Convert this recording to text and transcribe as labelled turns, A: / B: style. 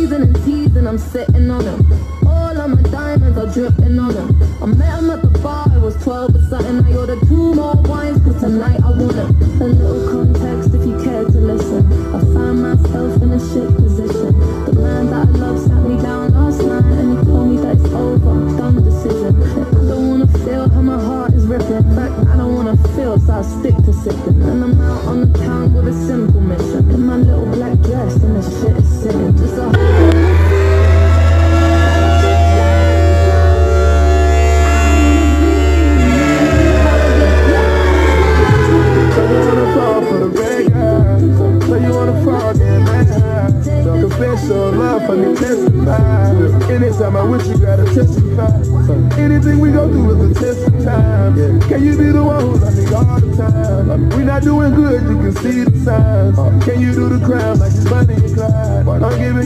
A: teasing and teasing, I'm sitting on him. All of my diamonds are dripping on him. I met him at the bar, I was 12 or something. I ordered 2 more wines, cause tonight I want it. A little context if you care to listen. I found myself in a shit position. The man that I love sat me down last night and he told me that it's over, done decision. I don't wanna feel how my heart is ripping. In fact, I don't wanna feel, so I stick to sipping. And I'm out on the town with a simple mission. In my little black dress and the shit is sitting. Just a
B: confession, love for me testify. Anytime I wish you gotta testify. Anything we go through is a test of time. Can you be the one who's I think all the time? We not doing good, you can see the signs. Can you do the crime like it's Bonnie and Clyde? I'm giving